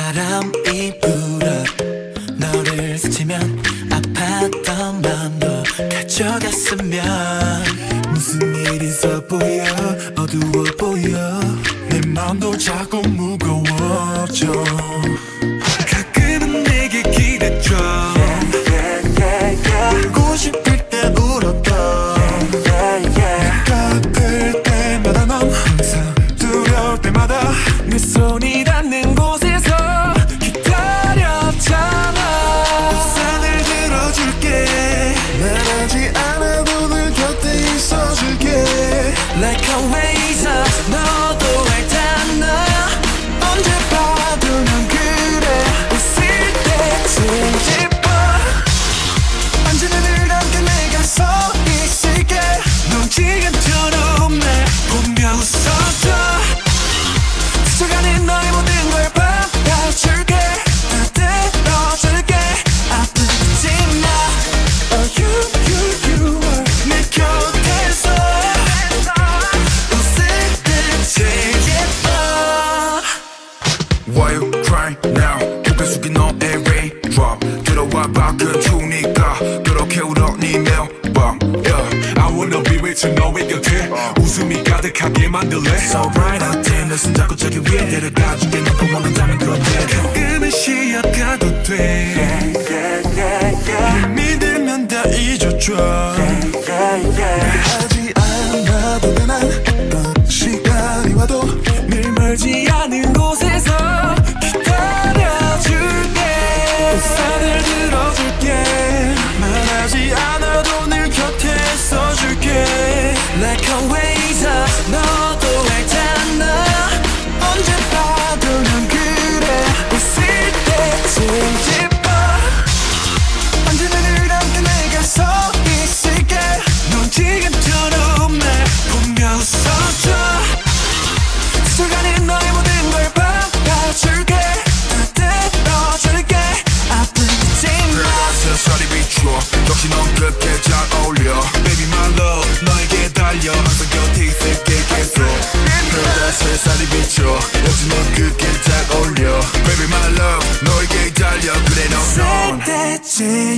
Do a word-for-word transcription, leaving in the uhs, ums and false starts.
바람이 불어 너를 스치면 아팠던 맘도 가져갔으면 무슨 일이 있어 보여 어두워 보여 내 맘도 자꾸 무거워져 가끔은 내게 기대줘 울고 싶을 때 울었던 내가 아플 때마다 넌 항상 두려울 때마다 내 손이 닿는 곳에서 기다렸잖아 우산을 들어줄게 말하지 않아도 늘 곁에 있어줄게 Like always 너도 알잖아 언제 봐도 난 그래 웃을 때쯤 예뻐 언제나 늘 함께 내가 서 있을게 넌 지금처럼 날 보며 웃어줘 스쳐가는 너의 모든 걸 받아줄게 다 들어줄게 아프지 마 Oh you you you are 내 곁에서 웃을 때 제일 예뻐 Why you crying now 고개 숙인 너의 raindrop 들어와 봐 그 추우니까 그렇게 울어 네 매일밤 yeah. I wanna be with you 너의 곁에 웃음이 가득하게 만들래 So bright out there 내 손잡고 저기 위에 데려가줄게 너 보고 원한다면 그렇게 가끔은 쉬어가도 돼 힘이 들면 다 잊어줘 하지 않아도 돼 난 어떤 시간이 와도 늘 멀지 않은 곳에서 기다려줄게 우산을 들어줄게 말하지 않아도 늘 곁에 있어줄게 Like always 너도 알잖아 언제 봐도 난 그래 웃을 때쯤 예뻐 언제나 늘 함께 내가 서 있을게 넌 지금처럼 날 보며 웃어줘 스쳐가는 너의 모든 걸 받아줄게 다 들어줄게 아프지 마 세살이 비춰 역시 넌 그렇게 잘 어울려 Baby my love 너에게 달려 항상 곁에 있을게 계속 그러다 세살이 비춰 역시 넌 그렇게 잘 어울려 Baby my love 너에게 달려 그래 넌 웃을 때쯤